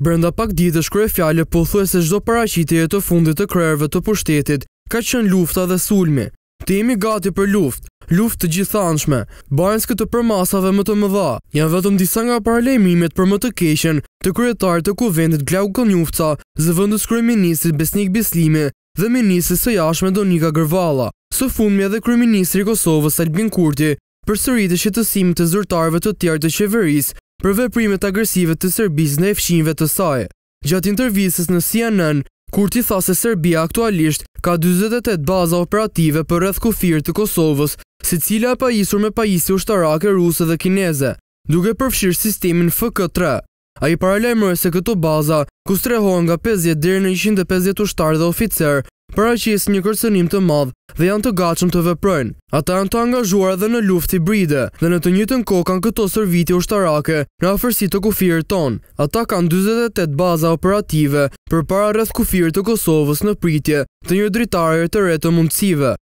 Brenda pak ditësh kryefjale pothuajse çdo paraqitje të fundit të krerëve të pushtetit ka qenë lufta dhe sulmi. Të jemi gati për luftë të gjithanshme, barnskë të përmasave më të mëdha. Janë vetëm disa nga paralajmërimet për më të keqen të kryetarit të kuvendit Glauq Konjufca, zëvendës kryeministrit Besnik Bislimi dhe ministres së jashtme Donika Gërvalla. Së fundmi edhe kryeministri i Kosovës Albin Kurti përsëriti shqetësimin e zyrtarëve të tjerë të qeverisë për veprimet agresive të Serbisë ndaj fëmijëve të saj. Gjatë intervistës në CNN, Kurti tha se Serbia aktualisht ka 48 baza operative për rreth kufirit të Kosovës, secila e pajisur me pajisje ushtarake ruse dhe kineze, duke përfshirë sistemin FK3. Ai paralajmëroi se këto baza, ku strehohen nga 50 deri në 150 ushtarë dhe oficer, paraqisin një kërcënim të madh dhe janë të gatshëm të veprojnë. Ata janë të angazhuar edhe në luftë hibride dhe në të njëjtën kohë kanë këto servitje ushtarake në afërsi të kufirit ton. Ata kanë 48 baza operative përpara rreth kufirit të Kosovës në pritje të një dritare të re të mundësive.